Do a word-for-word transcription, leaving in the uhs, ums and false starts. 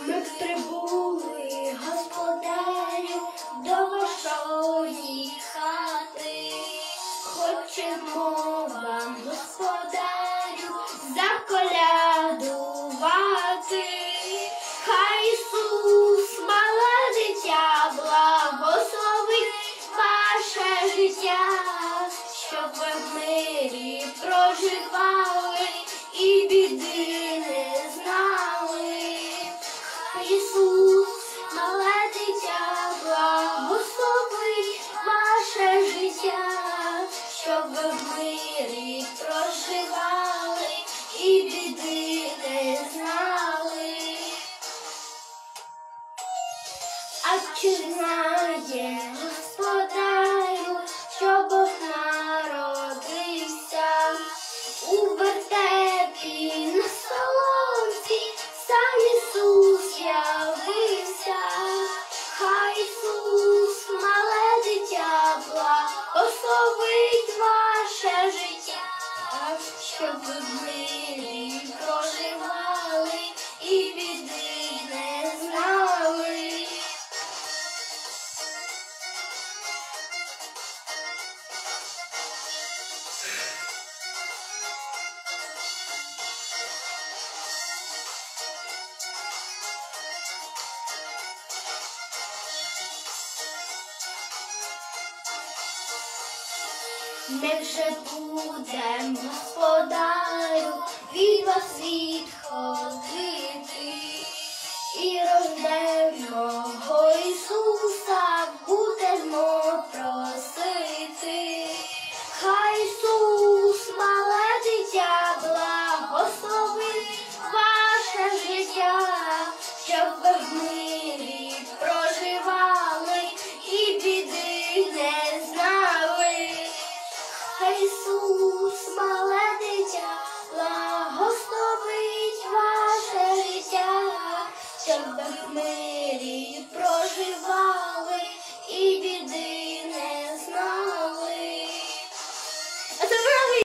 Ми прибули, господарю, до вашої хати. Хочемо вам, господарю, заколядувати. Хай Ісус, мале дитя, благословить ваше життя, щоб ви в мирі проживали і біди не знали. Хай Ісус, мале дитя, благословить ваше життя, щоб ви в мирі проживали і біди не знали. А чи знає господарю, що Бог народився у вертепі на соломці, сам Ісус явився? Хай Ісус, мале дитя, благословить ваше життя, щоб ви в мирі проживали і біди не знали. Ми вже будем, господарю, від вас відходити і рожденого Ісуса будемо просити. Хай Ісус, мале дитя, благословить ваше життя, щоб ви в мирі проживали і біди не знали. Хай Ісус, мале дитя, благословить ваше життя, щоб ви в мирі проживали і біди